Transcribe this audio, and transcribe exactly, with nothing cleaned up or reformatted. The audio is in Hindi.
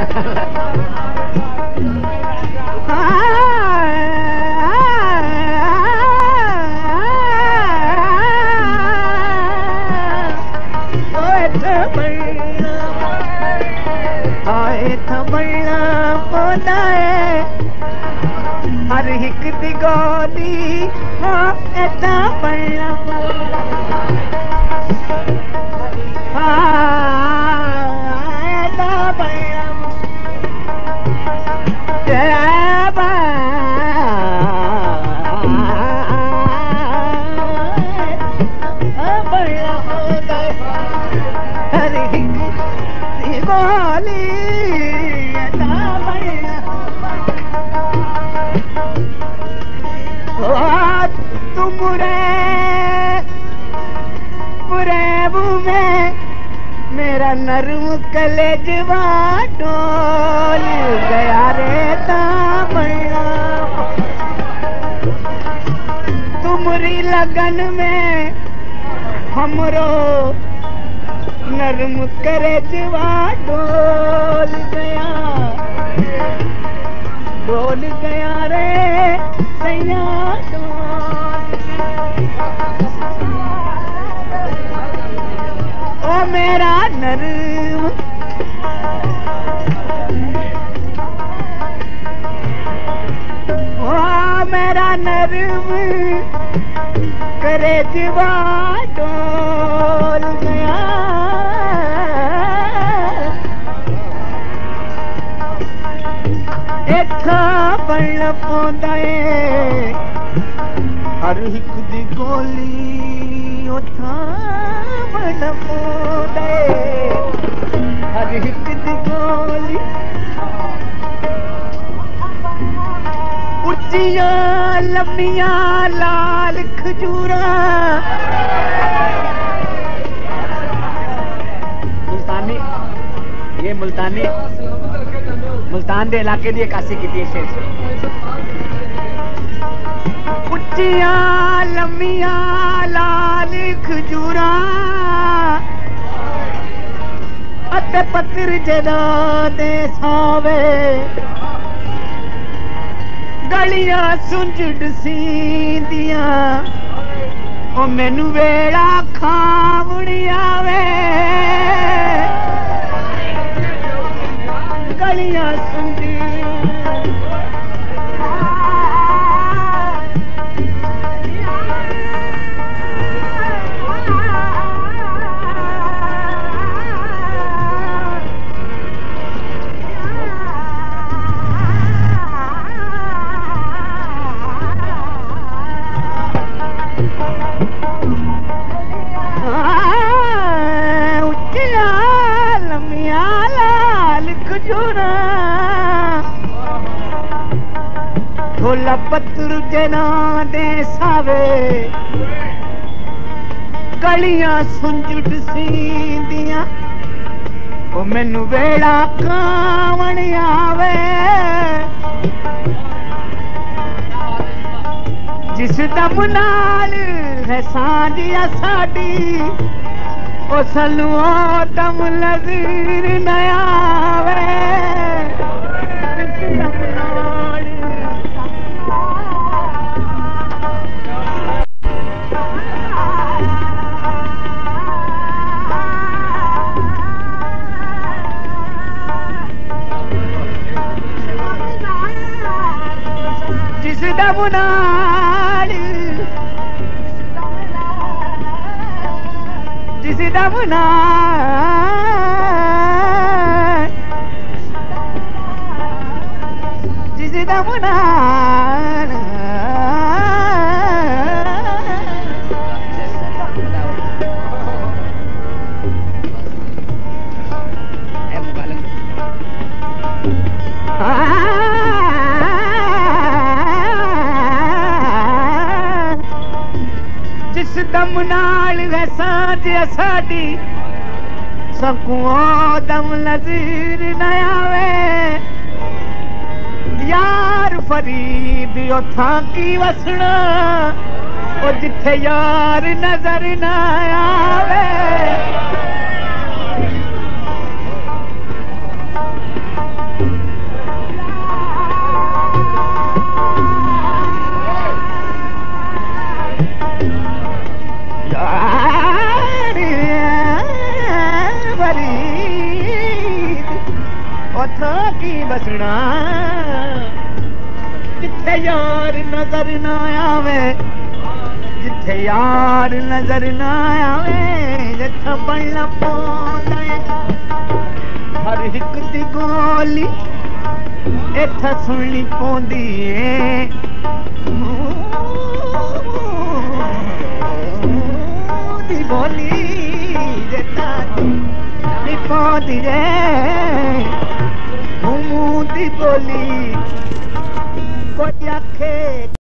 हर हिक दी गोली हाँ एदा बड़ा हाँ एदा बड़ा जबा बड़ा हर हिक दी गोली मेरा नरम कलेजवा डोल गया रे दामना तुम्हारी लगन में हमरो नरम कलेजवा डोल गया डोल गया रे सैया ओ मेरा नरम ओ मेरा नरम करे जीवा डोल गया इत्था बन पौंदा है हर हिक दी गोली उठा बन पौंदा है हर हिक दी गोली उच्चिया लम्बिया लाल खजूरा मुल्तानी ये मुल्तानी मुल्तान दे इलाके दी कासी की शेर उच्चिया लम्बिया लाल खजूरा अते पत्थर जदा दे सावे गलियां सुंजड़ सींदिया ओ मैनू वेड़ा खावणी आवे गलियां सुंजड़ ढोला पत्थर जना दे सावे गलियां सुंजड़ सींदियां ओ मैनू वेड़ा खावण आवे जिस दम नाल है सांझिया साडी ओ सानू ओ दम नज़र न आवे दमुनाल जिस दमुनाल जिस दमुनाल दम नाल है सांझ साडी सकूं दम नज़र न आवे यार फरीद उथां की वसना ओ जिथे यार नजर न आवे फरीद उथा की बसना जिथे यार नजर ना आवे जिथे यार नजर ना आवे जिथा बनना पौंदा हर एक दी गोली इत्था सुननी पौंदी है दी बोली जिथा नी पौंदी है मुंह दी बोली कोई आखे